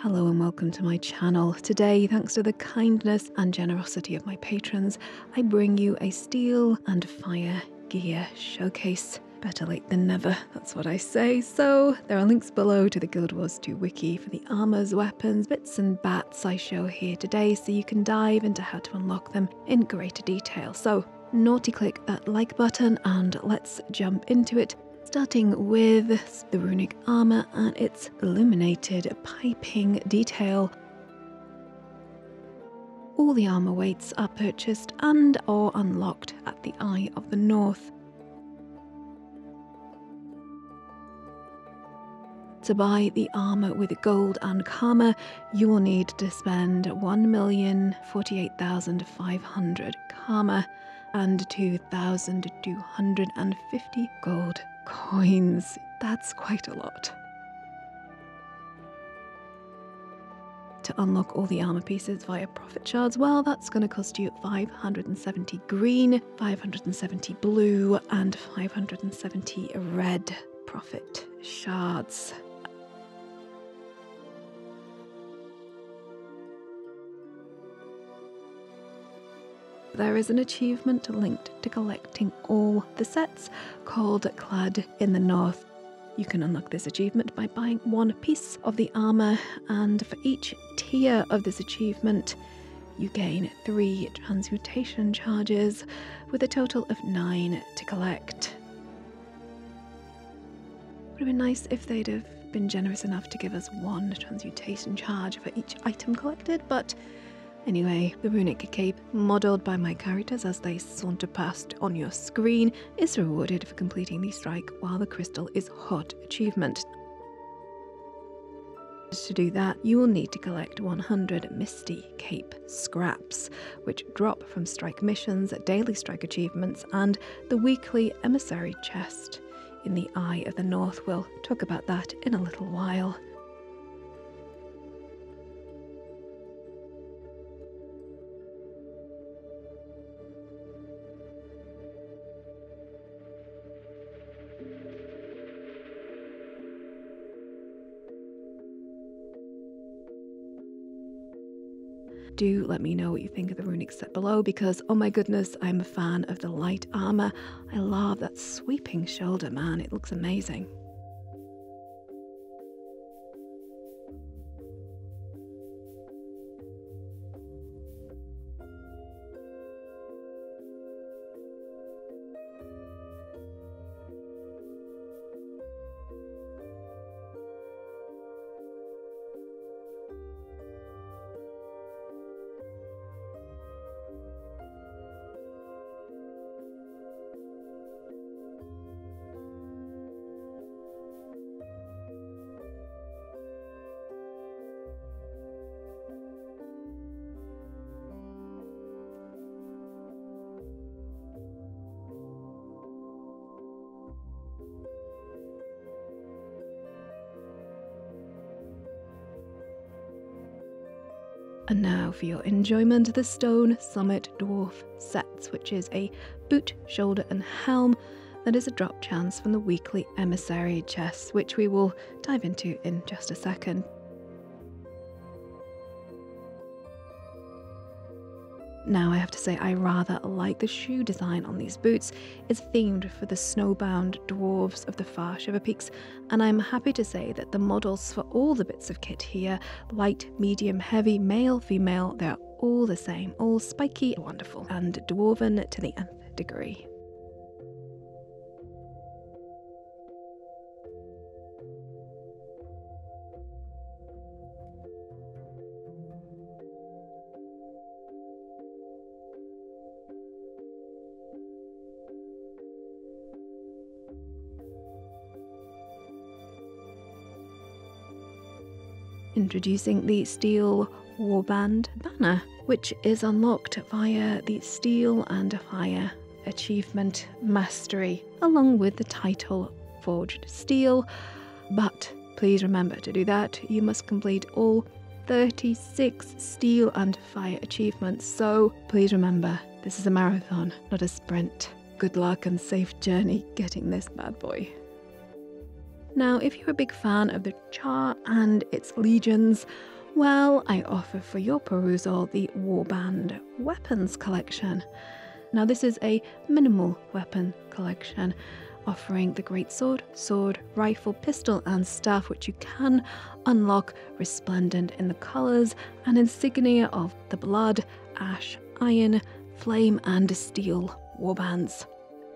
Hello and welcome to my channel. Today, thanks to the kindness and generosity of my patrons, I bring you a Steel and Fire gear showcase. Better late than never, that's what I say. So there are links below to the Guild Wars 2 wiki for the armors, weapons, bits and bats I show here today, so you can dive into how to unlock them in greater detail. So naughty click that like button and let's jump into it. Starting with the runic armor and its illuminated piping detail. All the armor weights are purchased and or unlocked at the Eye of the North. To buy the armor with gold and karma, you will need to spend 1,048,500 karma and 2,250 gold coins. That's quite a lot. To unlock all the armor pieces via profit shards, well, that's going to cost you 570 green, 570 blue, and 570 red profit shards. There is an achievement linked to collecting all the sets called Clad in the North. You can unlock this achievement by buying one piece of the armor, and for each tier of this achievement, you gain 3 transmutation charges with a total of 9 to collect. Would have been nice if they'd have been generous enough to give us 1 transmutation charge for each item collected, but anyway, the runic cape, modelled by my characters as they saunter past on your screen, is rewarded for completing the strike while the crystal is hot achievement. To do that, you will need to collect 100 Misty Cape scraps, which drop from strike missions, daily strike achievements, and the weekly emissary chest in the Eye of the North. We'll talk about that in a little while. Do let me know what you think of the runic set below, because oh my goodness, I'm a fan of the light armor. I love that sweeping shoulder, man, it looks amazing. And now for your enjoyment, the Stone Summit Dwarf sets, which is a boot, shoulder and helm that is a drop chance from the weekly emissary chests, which we will dive into in just a second. Now I have to say I rather like the shoe design on these boots. It's themed for the snowbound dwarves of the far Shiver Peaks, and I'm happy to say that the models for all the bits of kit here, light, medium, heavy, male, female, they're all the same, all spiky, wonderful, and dwarven to the nth degree. Introducing the Steel Warband banner, which is unlocked via the Steel and Fire achievement mastery, along with the title Forged Steel. But please remember, to do that, you must complete all 36 Steel and Fire achievements. So please remember, this is a marathon, not a sprint. Good luck and safe journey getting this bad boy. Now, if you're a big fan of the Char and its legions, well, I offer for your perusal the Warband Weapons Collection. Now, this is a minimal weapon collection, offering the greatsword, sword, rifle, pistol, and staff, which you can unlock resplendent in the colours and insignia of the blood, ash, iron, flame, and steel warbands.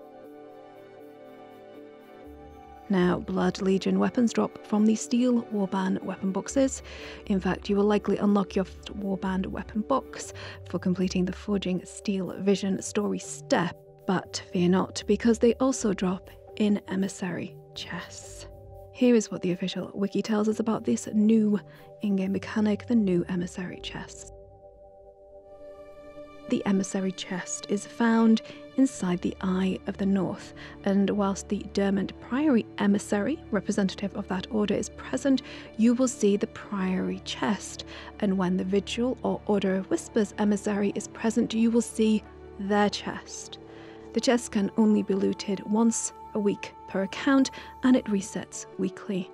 Now, Blood Legion weapons drop from the Steel Warband weapon boxes. In fact, you will likely unlock your Warband weapon box for completing the Forging Steel Vision story step, but fear not, because they also drop in Emissary chests. Here is what the official wiki tells us about this new in-game mechanic, the new Emissary chests. The Emissary chest is found inside the Eye of the North, and whilst the Dermont Priory Emissary, representative of that order, is present, you will see the Priory chest, and when the Vigil or Order of Whispers Emissary is present, you will see their chest. The chest can only be looted once a week per account, and it resets weekly.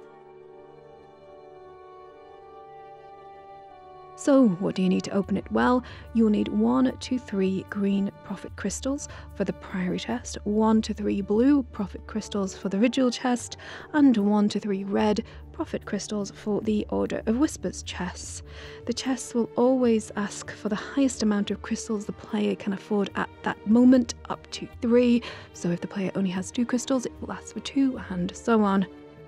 So what do you need to open it? Well, you'll need 1 to 3 green Prophet crystals for the Priory chest, 1 to 3 blue Prophet crystals for the Vigil chest, and 1 to 3 red Prophet crystals for the Order of Whispers chests. The chests will always ask for the highest amount of crystals the player can afford at that moment, up to 3. So if the player only has 2 crystals, it will ask for 2, and so on.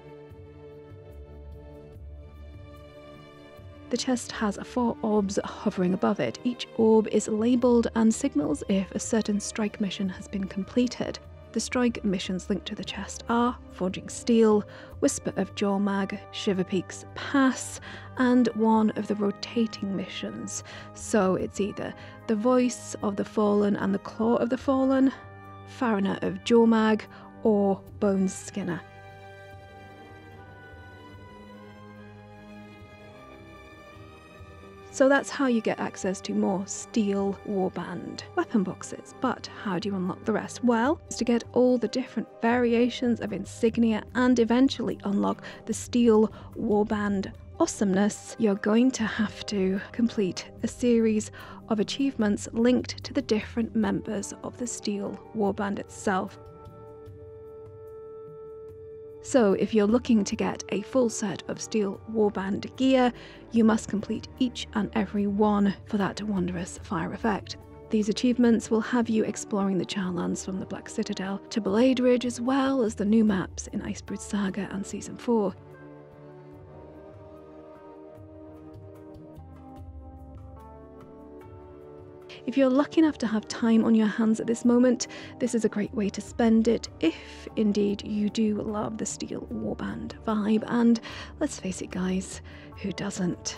The chest has 4 orbs hovering above it. Each orb is labelled and signals if a certain strike mission has been completed. The strike missions linked to the chest are Forging Steel, Whisper of Jormag, Shiver Peaks Pass, and one of the rotating missions. So it's either the Voice of the Fallen and the Claw of the Fallen, Farina of Jormag, or Bone Skinner. So that's how you get access to more Steel Warband weapon boxes. But how do you unlock the rest? Well, it's to get all the different variations of insignia and eventually unlock the Steel Warband awesomeness, you're going to have to complete a series of achievements linked to the different members of the Steel Warband itself. So if you're looking to get a full set of Steel Warband gear, you must complete each and every one for that wondrous fire effect. These achievements will have you exploring the Charlands from the Black Citadel to Blade Ridge, as well as the new maps in Icebrood Saga and Season 4. If you're lucky enough to have time on your hands at this moment, this is a great way to spend it, if indeed you do love the Steel Warband vibe, and let's face it guys, who doesn't?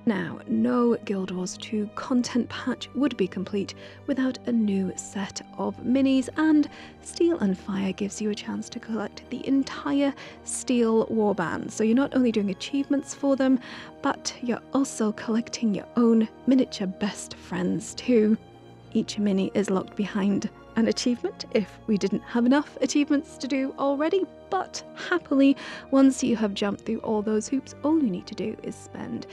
Now, no Guild Wars 2 content patch would be complete without a new set of minis, and Steel and Fire gives you a chance to collect the entire Steel warband. So you're not only doing achievements for them, but you're also collecting your own miniature best friends too. Each mini is locked behind an achievement if we didn't have enough achievements to do already, but happily, once you have jumped through all those hoops, all you need to do is spend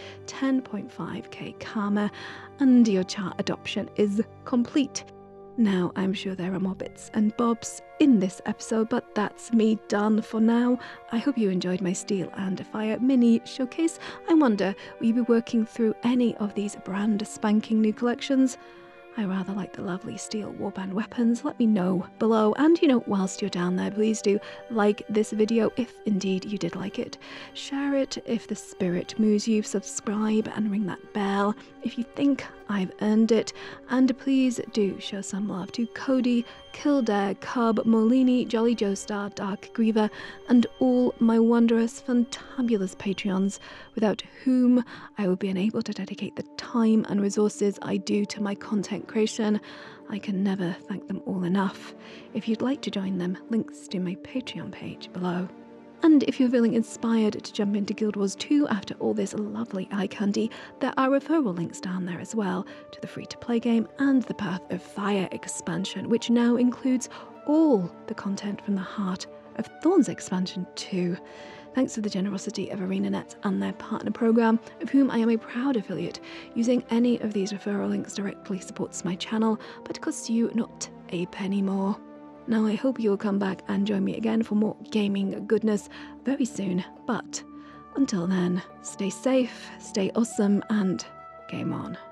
10.5k karma and your chart adoption is complete. Now, I'm sure there are more bits and bobs in this episode, but that's me done for now. I hope you enjoyed my Steel and Fire mini showcase. I wonder, will you be working through any of these brand spanking new collections? I rather like the lovely Steel warband weapons. Let me know below, and whilst you're down there, please do like this video if indeed you did like it. Share it if the spirit moves you, subscribe and ring that bell if you think I've earned it, and please do show some love to Cody, Kildare, Cub, Molini, Jolly Joestar, Dark Griever, and all my wondrous, fantabulous Patreons, without whom I would be unable to dedicate the time and resources I do to my content creation. I can never thank them all enough. If you'd like to join them, links to my Patreon page below. And if you're feeling inspired to jump into Guild Wars 2 after all this lovely eye candy, there are referral links down there as well to the free-to-play game and the Path of Fire expansion, which now includes all the content from the Heart of Thorns expansion too. Thanks to the generosity of ArenaNet and their partner program, of whom I am a proud affiliate. Using any of these referral links directly supports my channel, but costs you not a penny more. Now, I hope you'll come back and join me again for more gaming goodness very soon, but until then, stay safe, stay awesome, and game on.